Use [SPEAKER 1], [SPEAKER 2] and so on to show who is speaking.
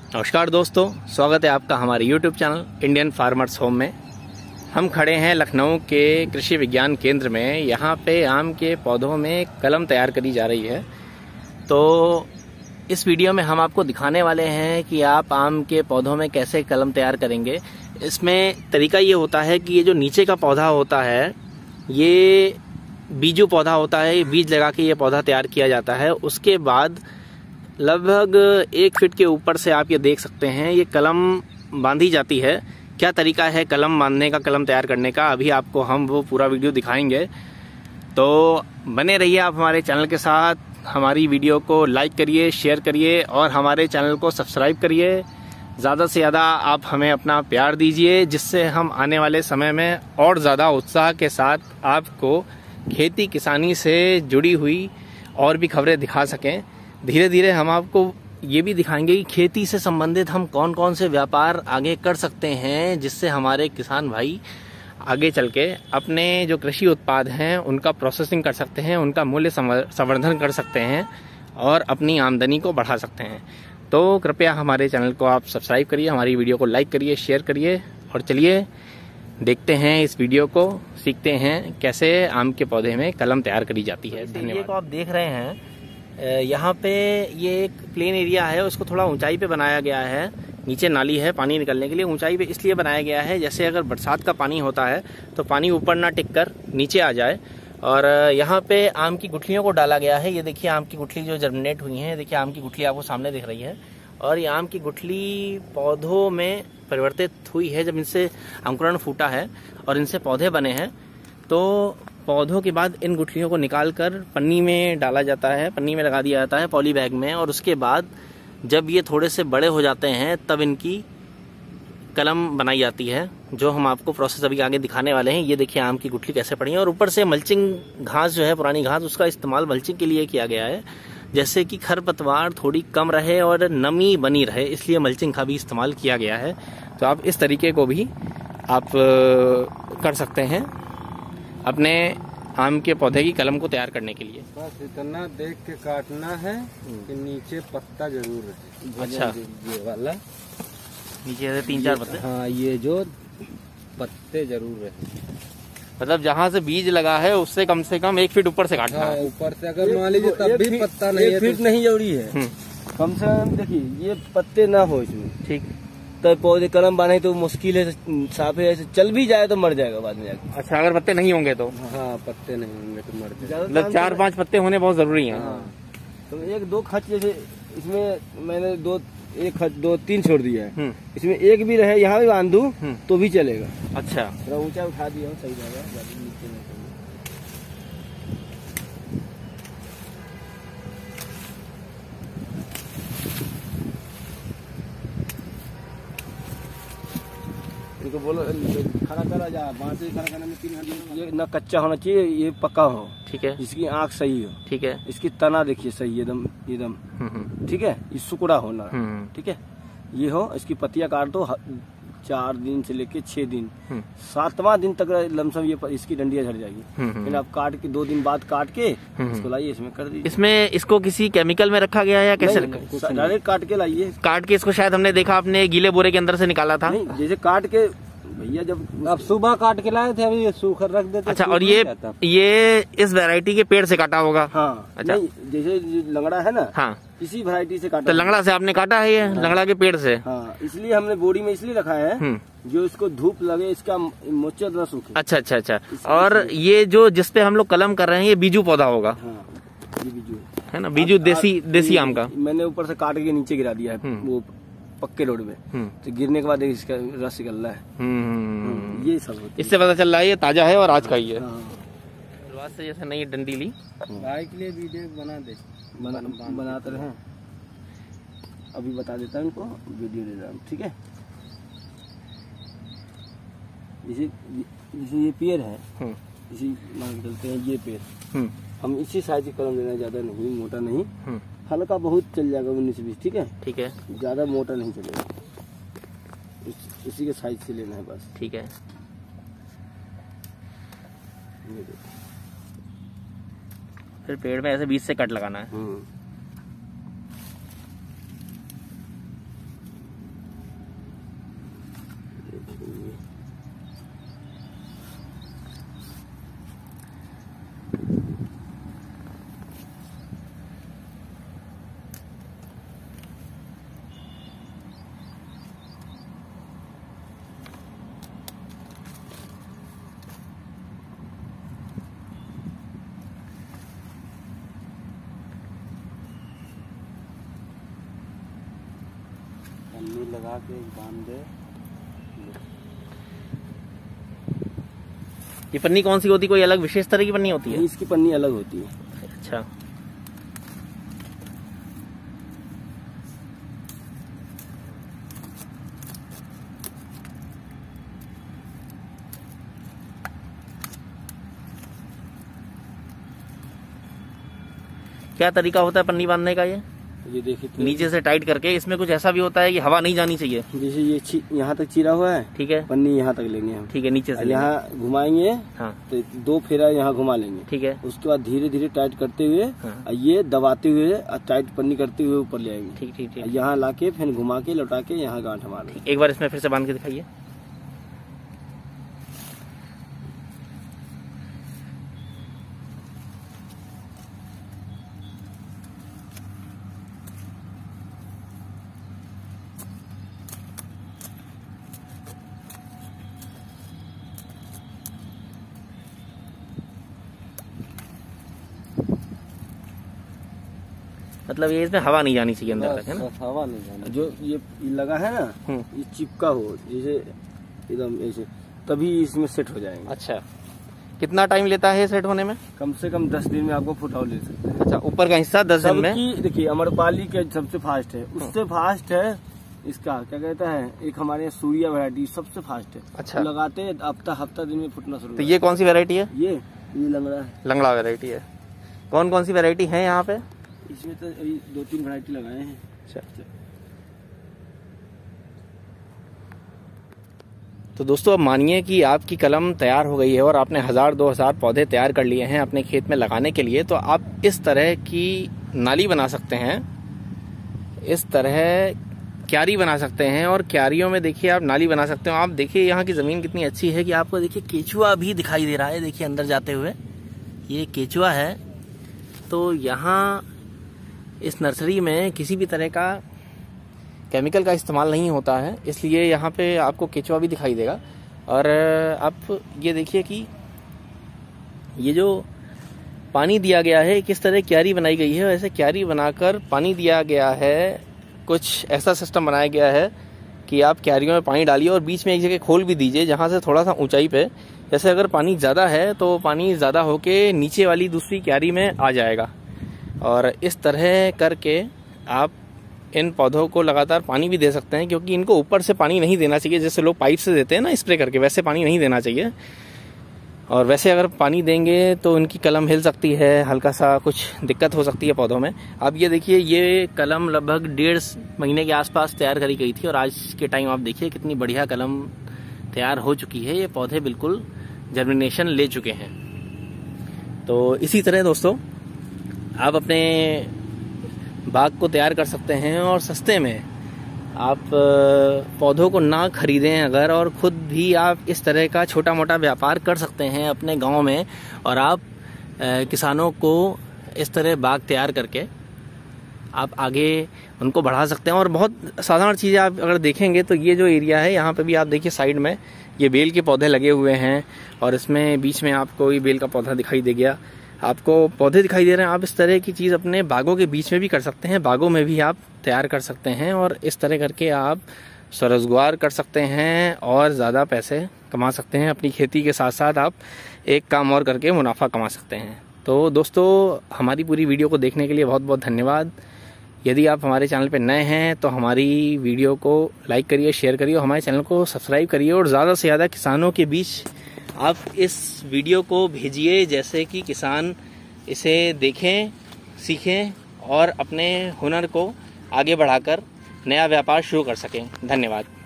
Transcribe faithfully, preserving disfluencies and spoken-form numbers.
[SPEAKER 1] नमस्कार दोस्तों, स्वागत है आपका हमारे YouTube channel Indian farmers home में। हम खड़े हैं लखनऊ के कृषि विज्ञान केंद्र में। यहाँ पे आम के पौधों में कलम तैयार करी जा रही है। तो इस वीडियो में हम आपको दिखाने वाले हैं कि आप आम के पौधों में कैसे कलम तैयार करेंगे। इसमें तरीका ये होता है कि ये जो नीचे का पौधा होता है ये बीजू पौधा होता है। बीज लगा के ये पौधा तैयार किया जाता है। उसके बाद लगभग एक फीट के ऊपर से आप ये देख सकते हैं ये कलम बांधी जाती है। क्या तरीका है कलम बांधने का, कलम तैयार करने का, अभी आपको हम वो पूरा वीडियो दिखाएंगे। तो बने रहिए आप हमारे चैनल के साथ। हमारी वीडियो को लाइक करिए, शेयर करिए और हमारे चैनल को सब्सक्राइब करिए। ज़्यादा से ज़्यादा आप हमें अपना प्यार दीजिए, जिससे हम आने वाले समय में और ज़्यादा उत्साह के साथ आपको खेती किसानी से जुड़ी हुई और भी खबरें दिखा सकें। धीरे धीरे हम आपको ये भी दिखाएंगे कि खेती से संबंधित हम कौन कौन से व्यापार आगे कर सकते हैं, जिससे हमारे किसान भाई आगे चल के अपने जो कृषि उत्पाद हैं उनका प्रोसेसिंग कर सकते हैं, उनका मूल्य संवर्धन कर सकते हैं और अपनी आमदनी को बढ़ा सकते हैं। तो कृपया हमारे चैनल को आप सब्सक्राइब करिए, हमारी वीडियो को लाइक करिए, शेयर करिए और चलिए देखते हैं इस वीडियो को, सीखते हैं कैसे आम के पौधे में कलम तैयार करी जाती है। धन्यवाद। को आप देख रहे हैं यहाँ पे ये एक प्लेन एरिया है, उसको थोड़ा ऊंचाई पे बनाया गया है। नीचे नाली है पानी निकलने के लिए, ऊंचाई पे इसलिए बनाया गया है जैसे अगर बरसात का पानी होता है तो पानी ऊपर ना टिक कर नीचे आ जाए। और यहाँ पे आम की गुठलियों को डाला गया है। ये देखिए आम की गुठली जो जर्मिनेट हुई है, देखिए आम की गुठली आपको सामने दिख रही है। और ये आम की गुठली पौधों में परिवर्तित हुई है जब इनसे अंकुरण फूटा है और इनसे पौधे बने हैं। तो पौधों के बाद इन गुठलियों को निकालकर पन्नी में डाला जाता है, पन्नी में लगा दिया जाता है पॉली बैग में। और उसके बाद जब ये थोड़े से बड़े हो जाते हैं तब इनकी कलम बनाई जाती है, जो हम आपको प्रोसेस अभी आगे दिखाने वाले हैं। ये देखिए आम की गुठली कैसे पड़ी है। और ऊपर से मल्चिंग घास जो है, पुरानी घास, उसका इस्तेमाल मल्चिंग के लिए किया गया है, जैसे कि खरपतवार थोड़ी कम रहे और नमी बनी रहे, इसलिए मल्चिंग का भी इस्तेमाल किया गया है। तो आप इस तरीके को भी आप कर सकते हैं अपने आम के पौधे की कलम को तैयार करने के लिए।
[SPEAKER 2] बस इतना देख के काटना है कि नीचे पत्ता जरूर रहे।
[SPEAKER 1] अच्छा,
[SPEAKER 2] ये वाला
[SPEAKER 1] नीचे से तीन चार पत्ते।
[SPEAKER 2] हाँ, ये जो पत्ते जरूर रहे,
[SPEAKER 1] मतलब जहाँ से बीज लगा है उससे कम से कम एक फीट ऊपर से काटना है।
[SPEAKER 2] ऊपर से अगर मान लीजिए तब भी पत्ता नहीं है,
[SPEAKER 3] एक फीट नहीं जरूरी है, कम से कम देखिए ये पत्ते ना हो इसमें।
[SPEAKER 1] ठीक,
[SPEAKER 3] तो पौधे कलम बांधे तो मुश्किल है, साफे ऐसे चल भी जाए तो मर जाएगा बाद में जाके।
[SPEAKER 1] अच्छा, अगर पत्ते नहीं होंगे तो?
[SPEAKER 2] हाँ, पत्ते नहीं होंगे तो मर जाएगा।
[SPEAKER 1] मतलब चार पांच पत्ते होने बहुत जरूरी है।
[SPEAKER 3] हाँ, तो एक दो खच जैसे इसमें मैंने दो एक खच दो तीन छोड़ दिया है, इसमें एक भी रहे यहाँ भी बांध दूं तो भी चलेगा।
[SPEAKER 1] अच्छा,
[SPEAKER 3] थोड़ा ऊंचा उठा दिया सही जाएगा। इनको बोलो खड़ा करा जा, बांसे खड़ा करने में तीन घंटे। ये ना कच्चा होना चाहिए, ये पक्का हो।
[SPEAKER 1] ठीक है,
[SPEAKER 3] इसकी आँख सही हो।
[SPEAKER 1] ठीक है,
[SPEAKER 3] इसकी तना देखिए सही एकदम एकदम। ठीक है, ये सुकड़ा होना। ठीक है, ये हो। इसकी पत्तियां काट दो चार दिन से लेके छह दिन, सातवां दिन तक लमसम ये इसकी डंडियां झड़ जाएगी। फिर आप काट के दो दिन बाद काट के इसको लाइए, इसमें कर दीजिए।
[SPEAKER 1] इसमें इसको किसी केमिकल में रखा गया है या कैसे?
[SPEAKER 3] डायरेक्ट काट के लाइए।
[SPEAKER 1] काट के इसको शायद हमने देखा आपने गीले बोरे के अंदर से निकाला था।
[SPEAKER 3] नहीं, जैसे काट के भैया जब आप सुबह काट के लाए थे, अभी ये सूखा रख देते।
[SPEAKER 1] अच्छा, और ये ये इस वैरायटी के पेड़ से काटा होगा?
[SPEAKER 3] हाँ।
[SPEAKER 1] अच्छा,
[SPEAKER 3] जैसे लंगड़ा है ना,
[SPEAKER 1] हाँ,
[SPEAKER 3] इसी वैरायटी से काटा।
[SPEAKER 1] तो लंगड़ा से आपने काटा है ये? हाँ। लंगड़ा के पेड़ से।
[SPEAKER 3] हाँ, इसलिए हमने बोरी में इसलिए रखा है जो इसको धूप लगे, इसका मोचा न सूखे।
[SPEAKER 1] अच्छा अच्छा अच्छा। और ये जो जिसपे हम लोग कलम कर रहे हैं ये बीजू पौधा होगा?
[SPEAKER 3] हाँ, ये बीजू
[SPEAKER 1] है ना, बीजू देसी देसी आम का।
[SPEAKER 3] मैंने ऊपर से काट के नीचे गिरा दिया है वो पक्के रोड में, तो गिरने के बाद इसका रस निकल रहा है। ये सब होता है।
[SPEAKER 1] इससे पता चल रहा है ये ताजा है और आज का ही है। शुरुआत से जैसे नई डंडी ली
[SPEAKER 2] भाई के लिए वीडियो बना दे,
[SPEAKER 3] बना, बनाते रहे। अभी बता देता हूँ इनको, वीडियो दे रहा हूँ। ठीक है, जैसे जैसे ये पेड़ है, इसी मान के चलते हैं ये पेड़, हम इसी साइज की कलम लेना, ज्यादा नहीं, मोटा नहीं, हल्का बहुत चल जाएगा उन्नीस बीस। ठीक है, ठीक है, ज्यादा मोटा नहीं चलेगा, इस, इसी के साइज से लेना है बस।
[SPEAKER 1] ठीक है, फिर पेड़ में ऐसे बीच से कट लगाना है।
[SPEAKER 3] पन्नी लगा के बांध दे।
[SPEAKER 1] ये पन्नी कौन सी होती है? कोई अलग विशेष तरह की पन्नी होती है?
[SPEAKER 3] इसकी पन्नी अलग होती है।
[SPEAKER 1] अच्छा, क्या तरीका होता है पन्नी बांधने का? ये
[SPEAKER 3] ये देखिए तो
[SPEAKER 1] नीचे से टाइट करके, इसमें कुछ ऐसा भी होता है कि हवा नहीं जानी चाहिए?
[SPEAKER 3] जैसे ये यहाँ तक चीरा हुआ है, ठीक है, पन्नी यहाँ तक लेंगे हम, ठीक है, नीचे से यहाँ घुमाएंगे, हाँ, तो दो फेरा यहाँ घुमा लेंगे, ठीक है, उसके बाद धीरे धीरे टाइट करते हुए, हाँ, ये दबाते हुए टाइट पन्नी करते हुए ऊपर ले आएंगे, ठीक ठीक ठीक, यहाँ ला के फिर घुमा के लौटा के यहाँ गांठ मार।
[SPEAKER 1] एक बार इसमें फिर से बांध के दिखाइए। मतलब ये इसमें हवा नहीं जानी चाहिए अंदर तक, है ना?
[SPEAKER 3] हवा नहीं जानी, जो ये लगा है ना, ये चिपका हो जैसे एकदम ऐसे, तभी इसमें सेट हो जाएंगे।
[SPEAKER 1] अच्छा, कितना टाइम लेता है सेट होने में?
[SPEAKER 3] कम से कम दस दिन में आपको फुटाव ले सकते हैं।
[SPEAKER 1] अच्छा, ऊपर का हिस्सा दस दिन में?
[SPEAKER 3] देखिए अमरपाली के सबसे फास्ट है, उससे फास्ट है इसका क्या कहता है, एक हमारे यहाँ सूर्या वैरायटी सबसे फास्ट है। अच्छा, लगाते हफ्ता हफ्ता दिन में फुटना शुरू।
[SPEAKER 1] तो ये कौन सी वैरायटी है?
[SPEAKER 3] ये ये लंगड़ा है।
[SPEAKER 1] लंगड़ा वैरायटी है। कौन कौन सी वैरायटी है यहाँ पे?
[SPEAKER 3] इसमें तो दो तीन वैरायटी लगाए हैं।
[SPEAKER 1] अच्छा, तो दोस्तों अब मानिए कि आपकी कलम तैयार हो गई है और आपने हजार दो हजार पौधे तैयार कर लिए हैं अपने खेत में लगाने के लिए, तो आप इस तरह की नाली बना सकते हैं, इस तरह क्यारी बना सकते हैं, और क्यारियों में देखिए आप नाली बना सकते हो। आप देखिए यहाँ की जमीन कितनी अच्छी है कि आपको देखिए केचुआ भी दिखाई दे रहा है, देखिए अंदर जाते हुए ये केचुआ है। तो यहाँ इस नर्सरी में किसी भी तरह का केमिकल का इस्तेमाल नहीं होता है, इसलिए यहाँ पे आपको केचुआ भी दिखाई देगा। और आप ये देखिए कि ये जो पानी दिया गया है, किस तरह क्यारी बनाई गई है, वैसे क्यारी बनाकर पानी दिया गया है। कुछ ऐसा सिस्टम बनाया गया है कि आप क्यारियों में पानी डालिए और बीच में एक जगह खोल भी दीजिए जहाँ से थोड़ा सा ऊंचाई पे, जैसे अगर पानी ज़्यादा है तो पानी ज़्यादा होके नीचे वाली दूसरी क्यारी में आ जाएगा। और इस तरह करके आप इन पौधों को लगातार पानी भी दे सकते हैं, क्योंकि इनको ऊपर से पानी नहीं देना चाहिए जैसे लोग पाइप से देते हैं ना स्प्रे करके, वैसे पानी नहीं देना चाहिए। और वैसे अगर पानी देंगे तो इनकी कलम हिल सकती है, हल्का सा कुछ दिक्कत हो सकती है पौधों में। अब ये देखिए, ये कलम लगभग डेढ़ महीने के आसपास तैयार करी गई थी और आज के टाइम आप देखिए कितनी बढ़िया कलम तैयार हो चुकी है। ये पौधे बिल्कुल जर्मिनेशन ले चुके हैं। तो इसी तरह दोस्तों आप अपने बाग को तैयार कर सकते हैं और सस्ते में आप पौधों को ना खरीदें अगर, और खुद भी आप इस तरह का छोटा मोटा व्यापार कर सकते हैं अपने गांव में, और आप किसानों को इस तरह बाग तैयार करके आप आगे उनको बढ़ा सकते हैं। और बहुत साधारण चीज़ें आप अगर देखेंगे तो ये जो एरिया है यहाँ पे भी आप देखिए साइड में ये बेल के पौधे लगे हुए हैं, और इसमें बीच में आपको ये बेल का पौधा दिखाई दे गया, आपको पौधे दिखाई दे रहे हैं। आप इस तरह की चीज़ अपने बागों के बीच में भी कर सकते हैं, बागों में भी आप तैयार कर सकते हैं, और इस तरह करके आप स्वरोजगार कर सकते हैं और ज़्यादा पैसे कमा सकते हैं। अपनी खेती के साथ साथ आप एक काम और करके मुनाफा कमा सकते हैं। तो दोस्तों हमारी पूरी वीडियो को देखने के लिए बहुत बहुत धन्यवाद। यदि आप हमारे चैनल पर नए हैं तो हमारी वीडियो को लाइक करिए, शेयर करिए, हमारे चैनल को सब्सक्राइब करिए, और ज़्यादा से ज़्यादा किसानों के बीच आप इस वीडियो को भेजिए, जैसे कि किसान इसे देखें, सीखें और अपने हुनर को आगे बढ़ाकर नया व्यापार शुरू कर सकें। धन्यवाद।